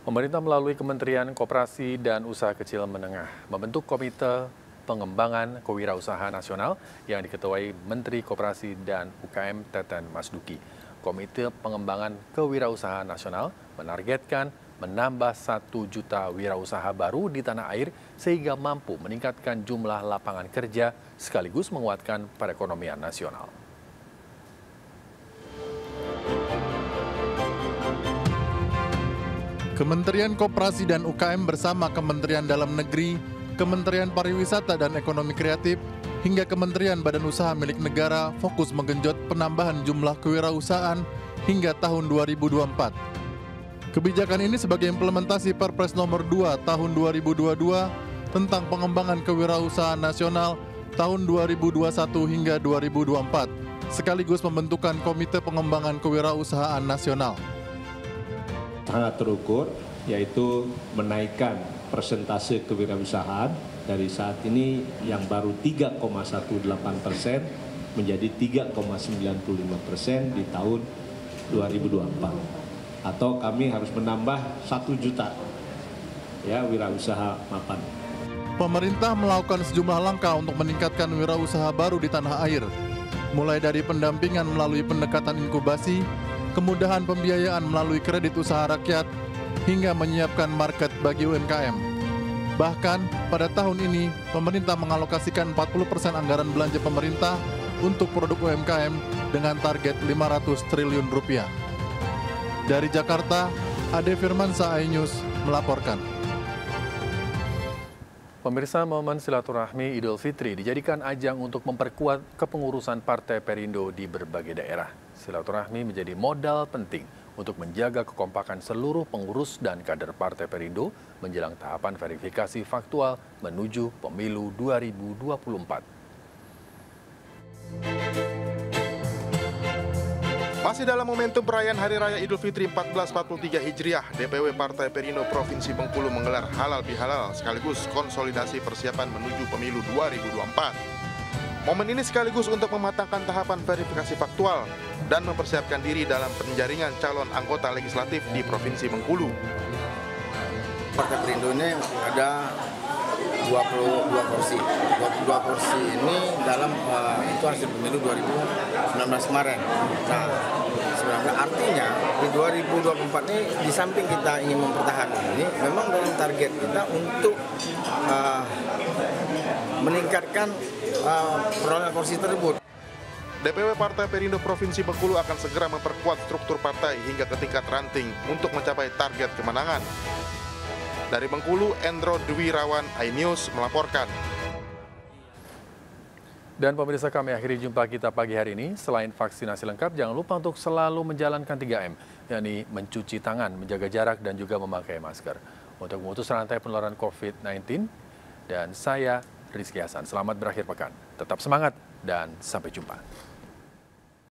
Pemerintah melalui Kementerian Koperasi dan Usaha Kecil Menengah membentuk Komite Pengembangan Kewirausahaan Nasional yang diketuai Menteri Koperasi dan UKM Teten Masduki. Komite Pengembangan Kewirausahaan Nasional menargetkan menambah 1 juta wirausaha baru di tanah air sehingga mampu meningkatkan jumlah lapangan kerja sekaligus menguatkan perekonomian nasional. Kementerian Koperasi dan UKM bersama Kementerian Dalam Negeri, Kementerian Pariwisata dan Ekonomi Kreatif, hingga Kementerian Badan Usaha Milik Negara fokus menggenjot penambahan jumlah kewirausahaan hingga tahun 2024. Kebijakan ini sebagai implementasi Perpres Nomor 2 Tahun 2022 tentang pengembangan kewirausahaan nasional tahun 2021 hingga 2024, sekaligus pembentukan Komite Pengembangan Kewirausahaan Nasional. Sangat terukur, yaitu menaikkan persentase kewirausahaan dari saat ini yang baru 3,18% menjadi 3,95% di tahun 2024. Atau kami harus menambah 1 juta wirausaha mapan. Pemerintah melakukan sejumlah langkah untuk meningkatkan wirausaha baru di tanah air, mulai dari pendampingan melalui pendekatan inkubasi, kemudahan pembiayaan melalui kredit usaha rakyat, hingga menyiapkan market bagi UMKM. Bahkan, pada tahun ini, pemerintah mengalokasikan 40% anggaran belanja pemerintah untuk produk UMKM dengan target 500 triliun rupiah. Dari Jakarta, Ade Firmansyah, iNews melaporkan. Pemirsa, momen silaturahmi Idul Fitri dijadikan ajang untuk memperkuat kepengurusan Partai Perindo di berbagai daerah. Silaturahmi menjadi modal penting untuk menjaga kekompakan seluruh pengurus dan kader Partai Perindo menjelang tahapan verifikasi faktual menuju pemilu 2024. Masih dalam momentum perayaan Hari Raya Idul Fitri 1443 Hijriah, DPW Partai Perindo Provinsi Bengkulu menggelar halal bihalal sekaligus konsolidasi persiapan menuju pemilu 2024. Momen ini sekaligus untuk mematangkan tahapan verifikasi faktual dan mempersiapkan diri dalam penjaringan calon anggota legislatif di Provinsi Bengkulu. Partai Perindo ini ada 22 kursi. 22 kursi ini dalam itu hasil pemilu 2019 kemarin. Nah, sebenarnya artinya di 2024 ini di samping kita ingin mempertahankan ini, memang dalam target kita untuk meningkatkan perolehan kursi tersebut. DPW Partai Perindo Provinsi Bengkulu akan segera memperkuat struktur partai hingga ke tingkat ranting untuk mencapai target kemenangan. Dari Bengkulu, Endro Dwi Rawan, iNews melaporkan. Dan pemirsa, kami akhiri jumpa kita pagi hari ini. Selain vaksinasi lengkap, jangan lupa untuk selalu menjalankan 3M, yakni mencuci tangan, menjaga jarak, dan juga memakai masker. Untuk memutus rantai penularan COVID-19, dan saya Rizky Hasan. Selamat berakhir pekan. Tetap semangat dan sampai jumpa.